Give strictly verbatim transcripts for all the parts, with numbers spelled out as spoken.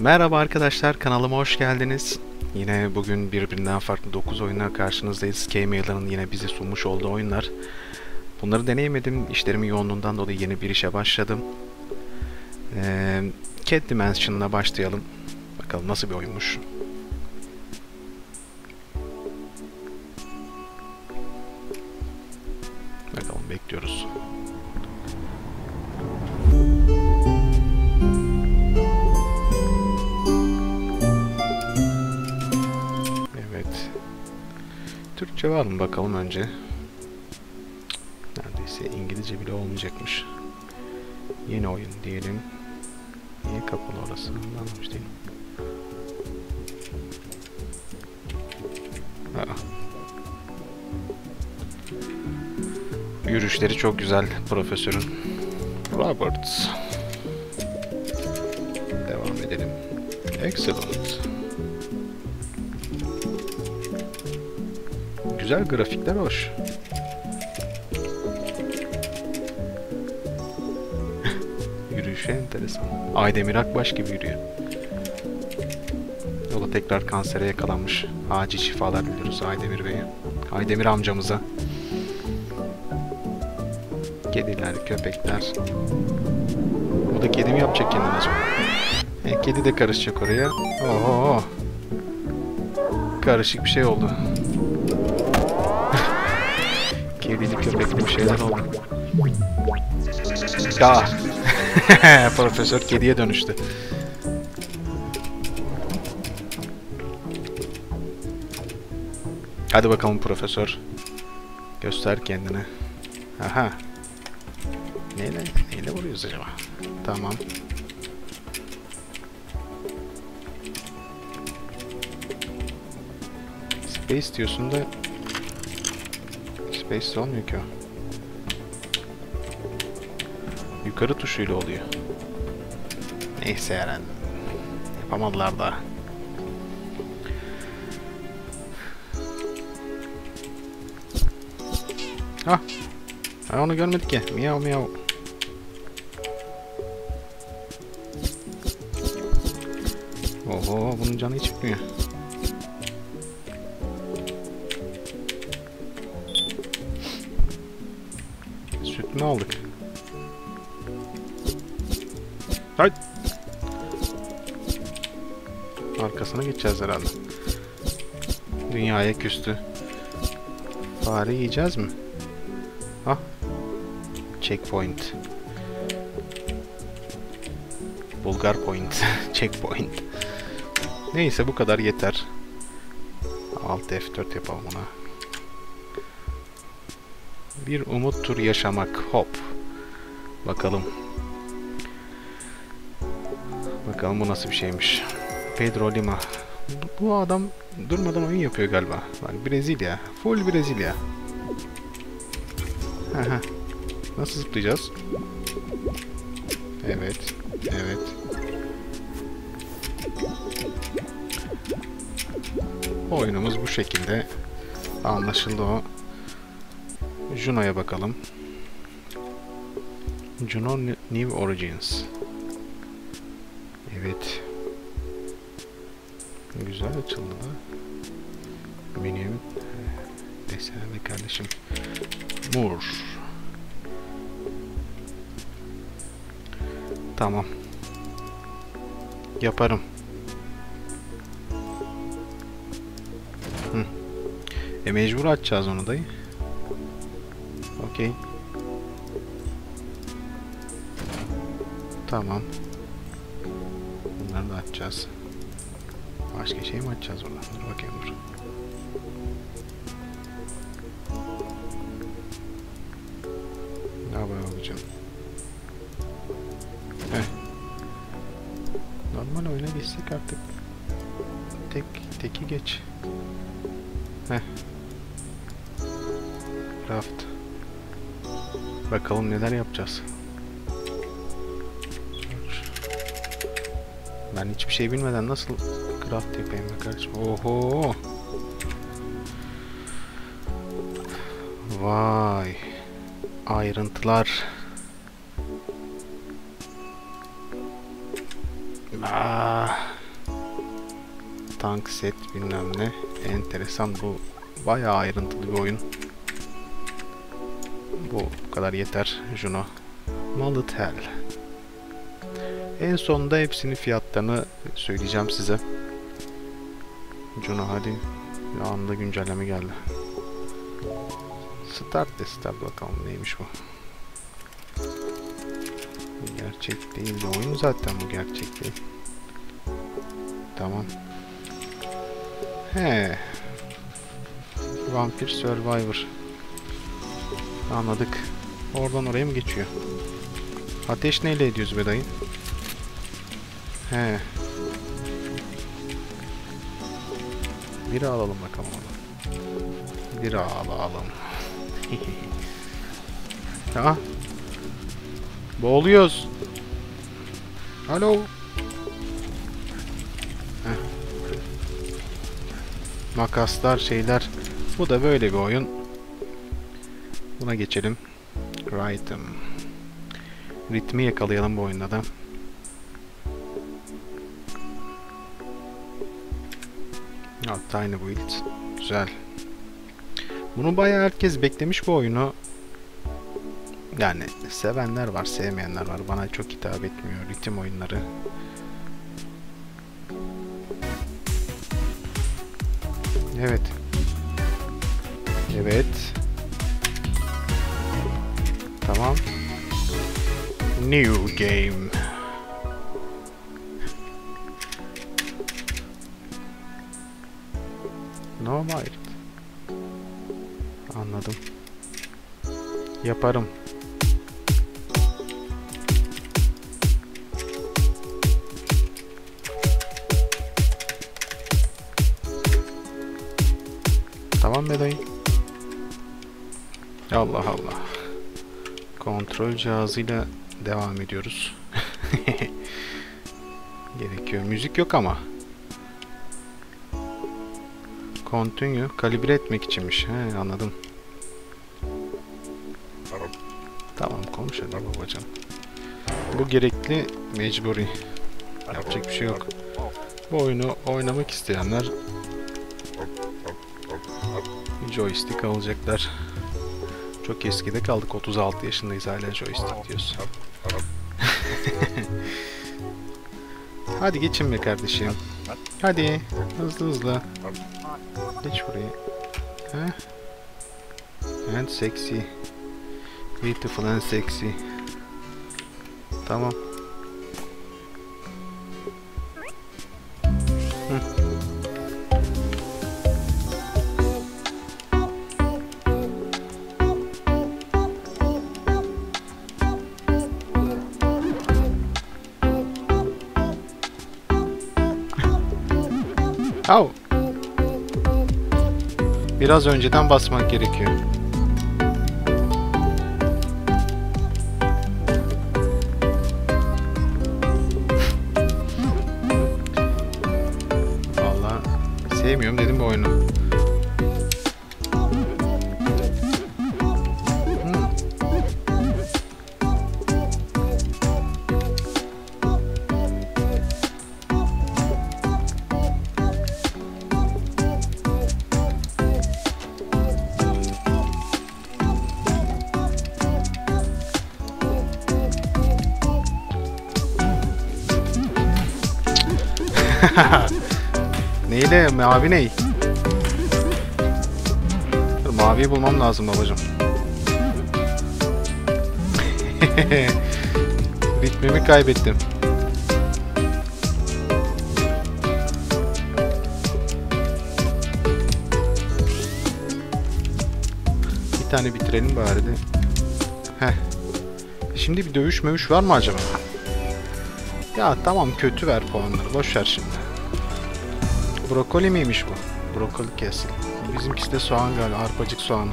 Merhaba arkadaşlar, kanalıma hoş geldiniz. Yine bugün birbirinden farklı dokuz oyunla karşınızdayız. K-Mailer'ın yine bize sunmuş olduğu oyunlar. Bunları deneyemedim. İşlerimin yoğunluğundan dolayı yeni bir işe başladım. Ee, Cat Dimension'la başlayalım. Bakalım nasıl bir oyunmuş. Bakalım, bekliyoruz. Evet. Türkçe var mı bakalım önce. Neredeyse İngilizce bile olmayacakmış. Yeni oyun diyelim. Niye kapalı orası? Anlamış değilim. Aa. Yürüyüşleri çok güzel profesörün. Roberts. Devam edelim. Excellent. Güzel grafikler, hoş. Yürüyüşü enteresan. Aydemir Akbaş gibi yürüyor. O da tekrar kansere yakalanmış. Acil şifalar diliyoruz Aydemir Bey'e. Aydemir amcamıza. Kediler, köpekler. O da kedi mi yapacak kendine acaba? E, kedi de karışacak oraya. Oho. Karışık bir şey oldu. Kedili köpekli bir şeyler oldu. Ah. Profesör kediye dönüştü. Hadi bakalım profesör. Göster kendini. Aha. Neyle, neyle vuruyoruz acaba? Tamam. Space diyorsun da Space olmuyor ki o. Yukarı tuşuyla oluyor. Neyse yani. Yapamadılar da. Hah. Ha, onu görmedik ki. Miyav miyav. Oho, bunun canı hiç bitmiyor. Süt mü aldık? Hayt. Arkasına geçeceğiz herhalde. Dünyaya küstü. Fare yiyeceğiz mi? Hah. Checkpoint. Bulgar point. Checkpoint. Neyse, bu kadar yeter. Alt F dört yapalım ona. Bir umuttur yaşamak. Hop. Bakalım. Bakalım bu nasıl bir şeymiş. Pedro Lima. Bu adam durmadan oyun yapıyor galiba. Bak, Brezilya. Full Brezilya. Aha. Nasıl zıplayacağız? Evet. Evet. Oyunumuz bu şekilde. Anlaşıldı o. Juno'ya bakalım. Juno New Origins. Evet. Güzel açıldı da. Benim desenli kardeşim. Moore. Tamam. Yaparım. Hı. E mecbur açacağız onu dayı. Okey. Tamam. Bunları da açacağız. Başka şey mi açacağız oradan? Dur bakayım, dur. Ne yapayım hocam? Heh. Normal oyuna geçsek artık. Tek, teki geç. Heh. Craft. Bakalım neler yapacağız. Ben hiçbir şey bilmeden nasıl craft yapayım be kardeşim? Oho! Vay! Ayrıntılar. Ah. tank set bilmem ne. Enteresan, bu bayağı ayrıntılı bir oyun. Bu, bu kadar yeter. Juno. Molotel. En sonunda hepsinin fiyatlarını söyleyeceğim size. Juno hadi. Bir anda güncelleme geldi. Start de start bakalım neymiş bu. Bu gerçek değil de oyun zaten, bu gerçek değil. Tamam. He. Vampir Survivor. Anladık. Oradan oraya mı geçiyor? Ateş neyle ediyoruz be dayı? He. Biri alalım bakalım onu. Biri alalım. Ha? Boğuluyoruz. Alo. Heh. Makaslar, şeyler. Bu da böyle bir oyun. Buna geçelim. Rhythm. Ritmi yakalayalım bu oyunda da. Ha, Tiny Build. Güzel. Bunu bayağı herkes beklemiş bu oyunu. Yani sevenler var, sevmeyenler var. Bana çok hitap etmiyor ritim oyunları. Evet. Evet. Tamam. New game. No mind. Anladım. Yaparım. Tamam be dayı. Allah Allah. Kontrol cihazıyla devam ediyoruz. Gerekiyor. Müzik yok ama. Continue. Kalibre etmek içinmiş. He, anladım. Tamam, konuş hadi babacığım. Bu gerekli, mecburi. Yapacak bir şey yok. Bu oyunu oynamak isteyenler joystick alacaklar. Çok eskide kaldık. otuz altı yaşındayız, hala joystick diyoruz. Hadi geçin be kardeşim. Hadi hızlı hızlı. Geç buraya. Heh. And sexy. Beautiful and sexy. Tamam. Hı. Au. Biraz önceden basmak gerekiyor. Vallahi sevmiyorum dedim bu oyunu. Hmm. Neyle? Mavi ney? Dur, maviyi bulmam lazım babacığım. Ritmimi kaybettim. Bir tane bitirelim bari de. Heh. Şimdi bir dövüş mövüş var mı acaba? Ya tamam, kötü ver puanları. Boş ver şimdi. Brokoli miymiş bu? Brokoli kesin. Bizimkisi de soğan galiba. Arpacık soğan.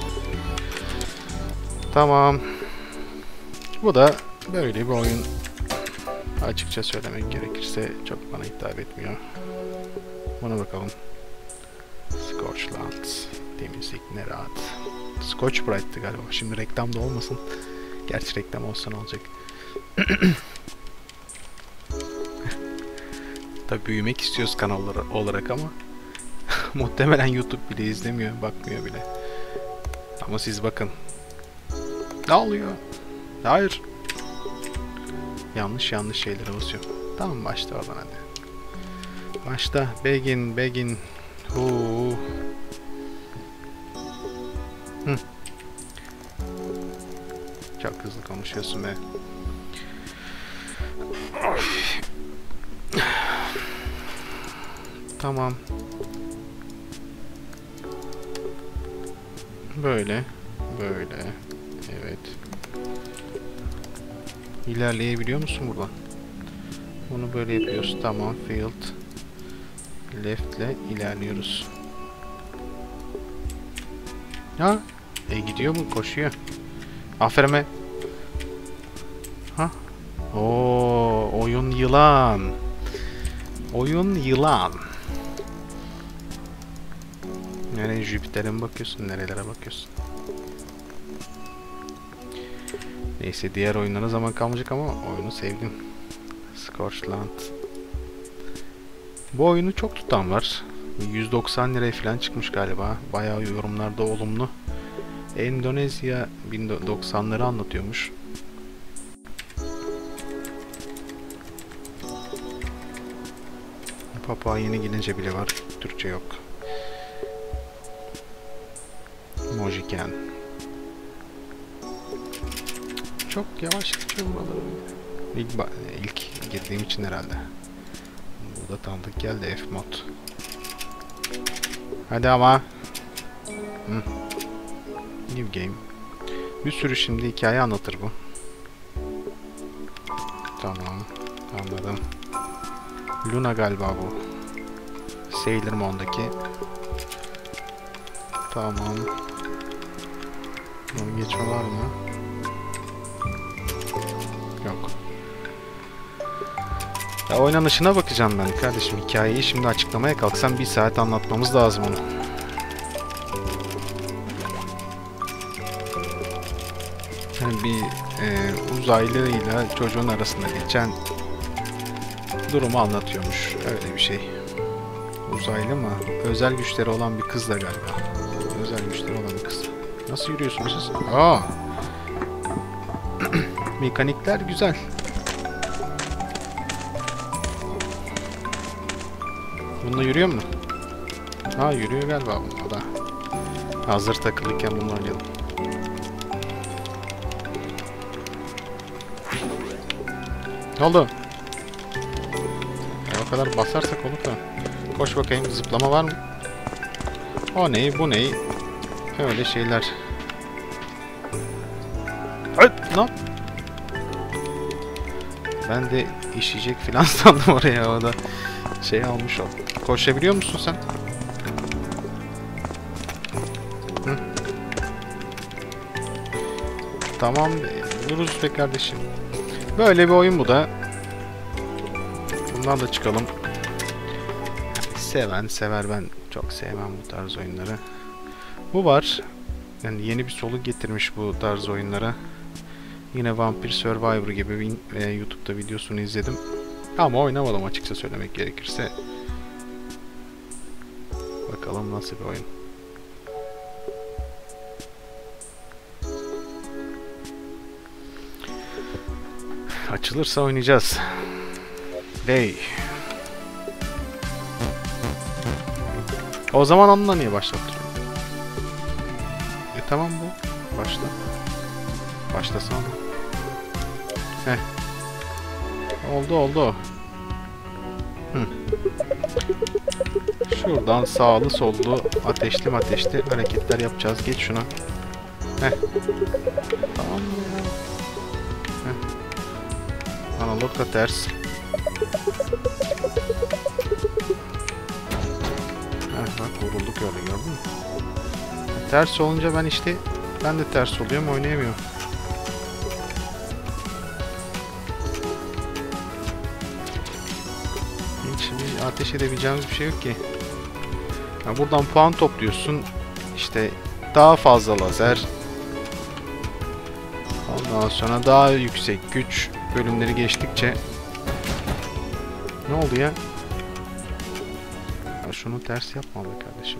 Tamam. Bu da böyle bir oyun. Açıkça söylemek gerekirse çok bana hitap etmiyor. Buna bakalım. Scorchland. Temizlik ne rahat. Scotch Brite'tı galiba. Şimdi reklamda olmasın. Gerçi reklam olsa ne olacak? Tabii büyümek istiyoruz kanallar olarak ama muhtemelen YouTube bile izlemiyor, bakmıyor bile. Ama siz bakın. Ne oluyor? Hayır. Yanlış yanlış şeylere basıyorum. Tamam, başla oradan hadi. Başta begin begin. Huu. Hı. Çok hızlı konuşuyorsun be. Tamam. Böyle. Böyle. Evet. İlerleyebiliyor musun buradan? Bunu böyle yapıyoruz. Tamam. Field. Left ile ilerliyoruz. Ha? E gidiyor mu? Koşuyor. Aferin be. Ha? Oo, oyun yılan. Oyun yılan. Nereye, Jüpiter'e mi bakıyorsun? Nerelere bakıyorsun? Neyse, diğer oyunlara zaman kalmayacak ama oyunu sevdim. Scorchland. Bu oyunu çok tutan var. yüz doksan liraya falan çıkmış galiba. Bayağı yorumlarda olumlu. Endonezya bin doksanları anlatıyormuş. Papua Yeni Ginince bile var. Türkçe yok. Mojiken. Çok yavaş geçiyor buraları. İlk, ilk girdiğim için herhalde. Bu da tanıdık geldi, F mod. Hadi ama. Hı. New game. Bir sürü şimdi hikaye anlatır bu. Tamam. Anladım. Luna galiba bu. Sailor Moon'daki. Tamam. Bunu geçme var mı? Yok. Ya oynanışına bakacağım ben kardeşim. Hikayeyi şimdi açıklamaya kalksam bir saat anlatmamız lazım onu. Yani bir e, uzaylıyla çocuğun arasında geçen durumu anlatıyormuş. Öyle bir şey. Uzaylı mı? Özel güçleri olan bir kız da galiba. Özel güçleri olan bir kız. Nasıl yürüyorsunuz siz? Aa! Mekanikler güzel. Bununla yürüyor mu? Ha, yürüyor galiba bununla da. Hazır takılırken bunu oynayalım. Ne oldu? E, o kadar basarsak olur da. Koş bakayım, zıplama var mı? O ney, bu ney? Öyle şeyler. Evet, ne? Ben de işeyecek filan sandım oraya, o da şey almış o. Koşabiliyor musun sen? Hı? Tamam, vururuz be kardeşim. Böyle bir oyun bu da. Bundan da çıkalım. Seven sever, ben çok sevmem bu tarz oyunları. Bu var. Yani yeni bir soluk getirmiş bu tarz oyunlara. Yine Vampire Survivor gibi e, YouTube'da videosunu izledim. Ama oynamadım açıkça söylemek gerekirse. Bakalım nasıl bir oyun. Açılırsa oynayacağız. Hey. O zaman onunla niye başlattırıyorum? E tamam bu. Başla. Başlasana. Heh. Oldu oldu. Hı. Şuradan sağlı sollu ateşli ateşli hareketler yapacağız. Geç şuna. Heh. Tamam mı ya? Heh. Analog da ters. Heh, bak vurulduk öyle, gördün mü? Ters olunca ben işte ben de ters oluyorum, oynayamıyorum. Şimdi ateş edebileceğimiz bir şey yok ki. Ya buradan puan topluyorsun. İşte daha fazla lazer. Ondan sonra daha yüksek güç bölümleri geçtikçe. Ne oldu ya? şunu ters yapma be kardeşim.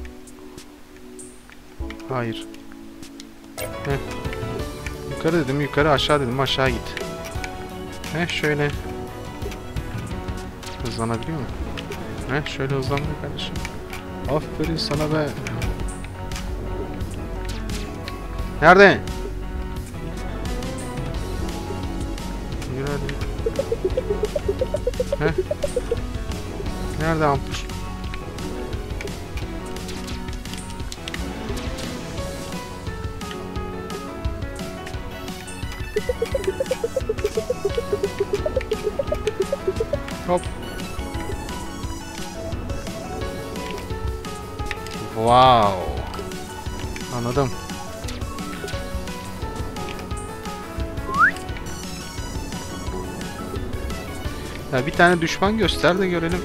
Hayır. Heh. Yukarı dedim, yukarı, aşağı dedim, aşağı git. Heh, şöyle. Hızlanabiliyor mu? Heh, şöyle hızlandı kardeşim. Aferin sana be. Nerede? Yürü hadi. Heh. Nerede ampul? Hop. Wow. Anladım. Ya bir tane düşman göster de görelim.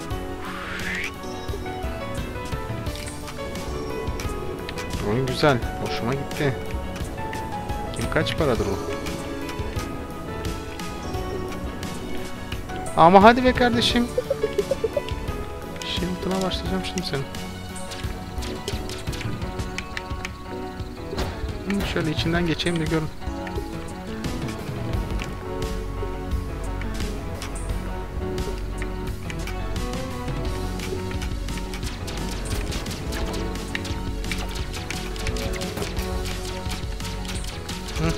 Oyun güzel. Hoşuma gitti. Kim kaç paradır o? Ama hadi be kardeşim. Shield'ına başlayacağım şimdi senin. Hı, şöyle içinden geçeyim de görün. Hı.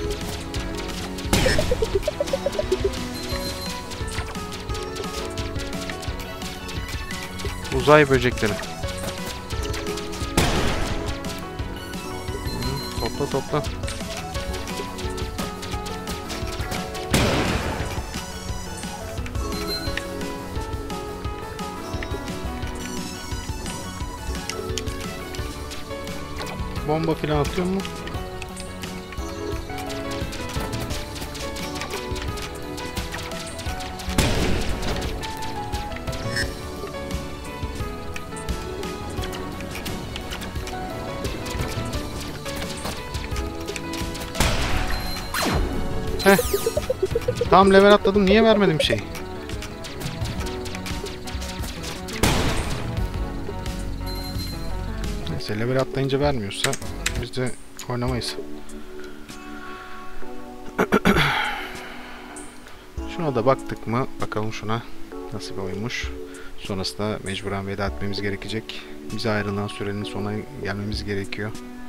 Uzay böcekleri. Hı, topla topla. Bomba filan atıyor mu? Heh. Tam level atladım. Niye vermedim şey? Neyse, level atlayınca vermiyorsa biz de oynamayız. Şuna da baktık mı? Bakalım şuna. Nasıl bir oyunmuş. Sonrasında mecburen veda etmemiz gerekecek. Bize ayrılan sürenin sonuna gelmemiz gerekiyor.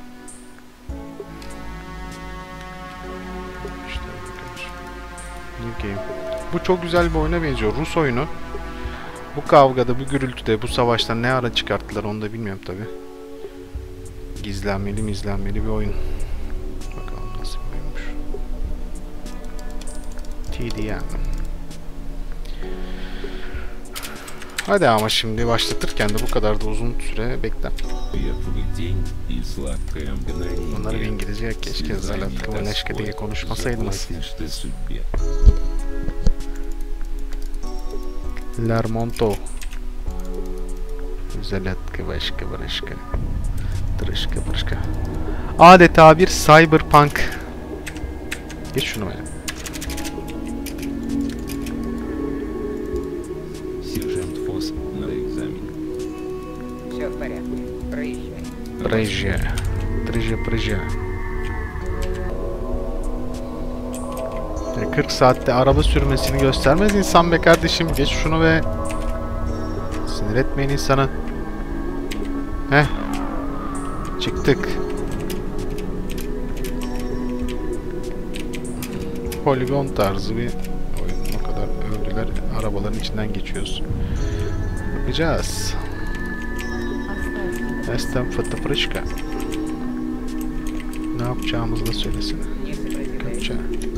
New Game. Bu çok güzel bir oyuna benziyor. Rus oyunu. Bu kavgada, bu gürültüde, bu savaşta ne ara çıkarttılar onu da bilmiyorum tabi. Gizlenmeli mi izlenmeli bir oyun. Bakalım nasıl bir oyunmuş. T D M. Hadi ama şimdi başlatırken de bu kadar da uzun süre bekle. Bunları bir İngilizce keşke Zalatka ve Neşke diye konuşmasaydınız. Lermonto. Zalatka başka başka. Tırışka tırışka. Adeta bir cyberpunk. Geç şunu böyle. Проезжай. Проезжай, проезжай. kırk saatte araba sürmesini göstermez insan be kardeşim. Geç şunu ve sinir etmeyin insanı. Heh. Çıktık. Poligon tarzı bir oyun. O kadar övdüler. Arabaların içinden geçiyoruz. Bakacağız. Estem fıtı fırışka. Ne yapacağımızı da söylesin. Köpçe.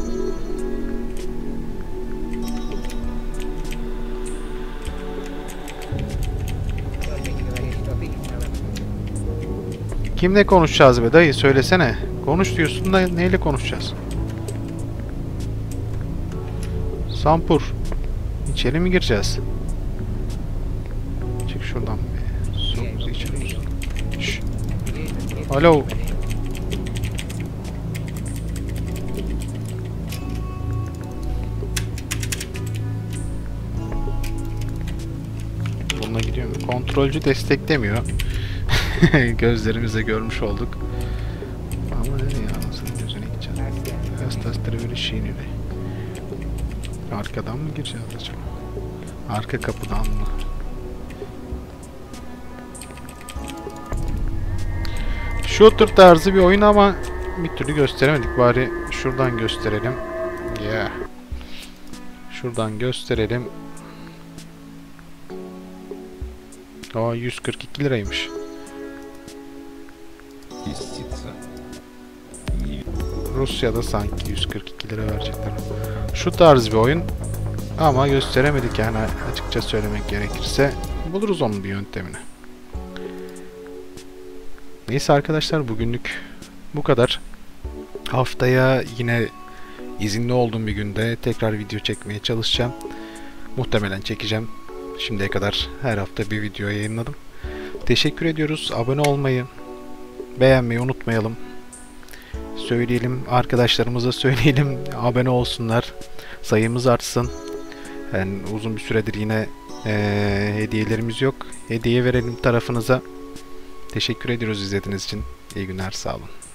Kimle konuşacağız be dayı, söylesene. Konuş diyorsun da neyle konuşacağız? Sampur. İçeri mi gireceğiz? Çık şuradan be. Sokumuzu içeri. Şşş. Alo. Bununla gidiyor mu? Kontrol. kontrolcü desteklemiyor. Gözlerimizle görmüş olduk. Ama ne ya, nasıl gözüne gideceğiz? Hastasları böyle şeyin öyle. Arkadan mı gireceğiz acaba? Arka kapıdan mı? Shooter tarzı bir oyun ama bir türlü gösteremedik. Bari şuradan gösterelim. Yeah. Şuradan gösterelim. Aa, yüz kırk iki liraymış. Rusya'da sanki yüz kırk iki lira verecekler. Şu tarz bir oyun ama gösteremedik yani, açıkça söylemek gerekirse. Buluruz onun bir yöntemini. Neyse arkadaşlar, bugünlük bu kadar. Haftaya yine izinli olduğum bir günde tekrar video çekmeye çalışacağım. Muhtemelen çekeceğim. Şimdiye kadar her hafta bir video yayınladım. Teşekkür ediyoruz. Abone olmayı, beğenmeyi unutmayalım. Söyleyelim, arkadaşlarımıza söyleyelim, abone olsunlar. Sayımız artsın. Yani uzun bir süredir yine ee, hediyelerimiz yok. Hediye verelim tarafınıza. Teşekkür ediyoruz izlediğiniz için. İyi günler, sağ olun.